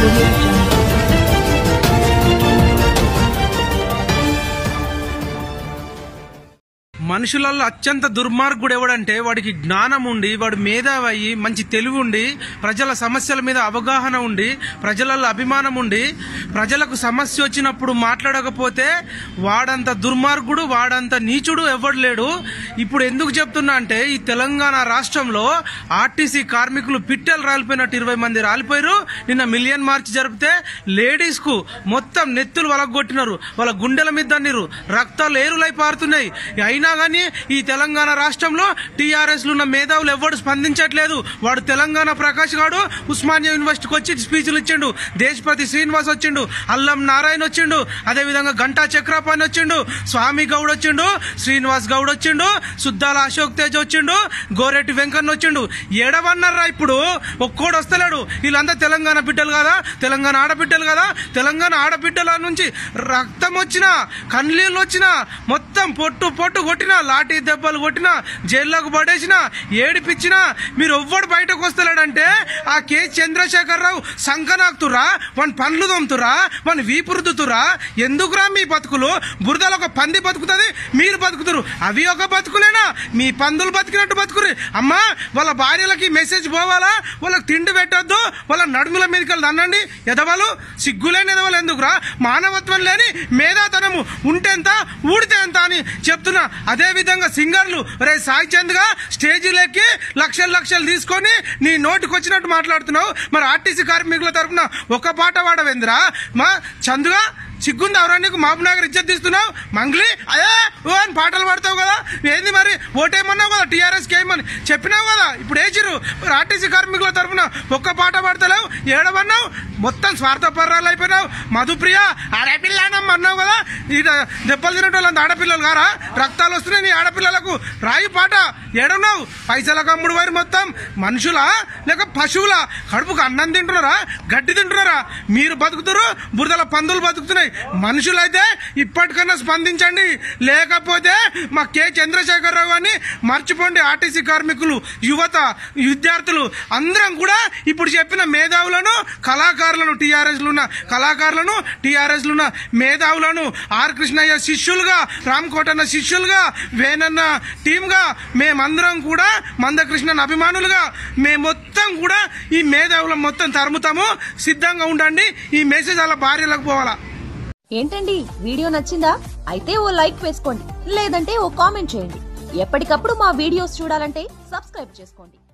మనుషులలో అత్యంత దుర్మార్గుడు ఎవడంటే వాడికి జ్ఞానం ఉండి వాడు మేధావి మంచి తెలివి ఉండి ప్రజల సమస్యల మీద అవగాహన ఉండి ప్రజలలో అభిమానం ఉండి ప్రజలకు సమస్య వచ్చినప్పుడు మాట్లాడకపోతే వాడంత దుర్మార్గుడు వాడంత నీచుడు ఎవడు లేడు. ఇప్పుడు ఎందుకు చెప్తున్నా అంటే ఈ తెలంగాణ రాష్ట్రంలో ఆర్టీసీ కార్మికులు పిట్టలు రాలిపోయినట్టు 20 మంది రాలిపోయారు. నిన్న మిలియన్ మార్చ్ జరిపితే లేడీస్ కు మొత్తం నెత్తులు వలగొట్టినారు, వాళ్ళ గుండెల మీద తన్నీరు, రక్తాలు ఏరులై పారుతున్నాయి. అయినా కానీ ఈ తెలంగాణ రాష్ట్రంలో టీఆర్ఎస్ లో ఉన్న మేధావులు ఎవరు స్పందించట్లేదు. వాడు తెలంగాణ ప్రకాష్ గాడు ఉస్మానియా యూనివర్సిటీకి వచ్చి స్పీచ్లు ఇచ్చిండు, దేశపతి శ్రీనివాస్ వచ్చిండు, అల్లం నారాయణ వచ్చిండు, అదేవిధంగా గంటా చక్రపాణి వచ్చిండు, స్వామి గౌడ్ వచ్చిండు, శ్రీనివాస్ గౌడ్ వచ్చిండు, సుద్దాల అశోక్ తేజ్ వచ్చిండు, గోరెట్టి వెంకన్న వచ్చిండు. ఎడవన్నారా ఇప్పుడు ఒక్కోడు వస్తలేడు. వీళ్ళంతా తెలంగాణ బిడ్డలు కదా, తెలంగాణ ఆడబిడ్డలు కదా. తెలంగాణ ఆడబిడ్డల నుంచి రక్తం వచ్చినా కన్నీళ్ళు వచ్చినా మొత్తం పొట్టు పొట్టు కొట్టినా లాఠీ దెబ్బలు కొట్టినా జైల్లోకి పడేసినా ఏడిపించినా మీరు ఎవ్వడు బయటకు వస్తలేడంటే ఆ కె చంద్రశేఖరరావు సంకనాకుతురా, మన పండ్లు తోముతురా, మన వీపు రుద్దుతురా. ఎందుకురా మీ బతుకులు? బురదలో ఒక పంది బతుకుతుంది, మీరు బతుకుతురు. అవి ఒక బతుకులేనా? మీ పందులు బతికినట్టు బతుకురు. అమ్మా వాళ్ళ భార్యలకి మెసేజ్ పోవాలా? వాళ్ళకి తిండి పెట్టొద్దు, వాళ్ళ నడుముల మీదకి వెళ్ళి అనండి. ఎదవలు సిగ్గులేని ఎదవలు ఎందుకురా? మానవత్వం లేని మేధాతనము ఉంటే ఎంత ఊడితే ఎంత అని చెప్తున్నా. అదే విధంగా సింగర్లు రే సాయి చంద్ గా స్టేజీలెక్కి లక్షలు లక్షలు తీసుకొని నీ నోటికి వచ్చినట్టు మాట్లాడుతున్నావు. మరి ఆర్టీసీ కార్మికుల తరఫున ఒక పాట పాడవేంద్రా? మా చందుగా సిగ్గుంది ఎవరా నీకు? మహబూబ్నగర్ ఇజ్జత్ తీస్తున్నావు, మంగ్లీ అదే ఓ అని పాటలు పాడతావు కదా. ఏంది మరి ఓటేమన్నావు కదా, టీఆర్ఎస్కి ఏమని చెప్పినావు కదా. ఇప్పుడు ఏచిరు మరి ఆర్టీసీ కార్మికుల తరఫున ఒక్క పాట పాడతలేవు, ఏడవన్నావు, మొత్తం స్వార్థపర్రాలు అయిపోయినావు. మధుప్రియ ఆడపిల్లనమ్మ అన్నావు కదా. ఈ దెబ్బలు తినటోళ్ళంత ఆడపిల్లలు కారా? రక్తాలు వస్తున్నాయి నీ ఆడపిల్లలకు. రాయి పాట ఏడున్నావు? పైసలకు అమ్ముడు వారి మొత్తం మనుషులా లేక పశువులా? కడుపుకు అన్నం తింటున్నారా, గడ్డి తింటున్నారా? మీరు బతుకుతారు, బురదల పందులు బతుకుతున్నాయి. మనుషులైతే ఇప్పటికన్నా స్పందించండి, లేకపోతే మా కె చంద్రశేఖరరావు అని మర్చిపోండి. ఆర్టీసీ కార్మికులు, యువత, విద్యార్థులు అందరం కూడా ఇప్పుడు చెప్పిన మేధావులను, కళాకారులను, టీఆర్ఎస్ లో ఉన్న కళాకారులను, టీఆర్ఎస్ లో ఉన్న మేధావులను ఆర్ కృష్ణయ్య శిష్యులుగా, రామ్ కోటన్న శిష్యులుగా, వేనన్న టీమ్ గా మేమందరం కూడా మందకృష్ణన్ అభిమానులుగా మేము మొత్తం కూడా ఈ మేధావులను మొత్తం తరుముతాము. సిద్ధంగా ఉండండి. ఈ మెసేజ్ అలా భార్యలకు పోవాలా. ఏంటండి వీడియో నచ్చిందా? అయితే ఓ లైక్ వేసుకోండి, లేదంటే ఓ కామెంట్ చేయండి. ఎప్పటికప్పుడు మా వీడియోస్ చూడాలంటే సబ్స్క్రైబ్ చేసుకోండి.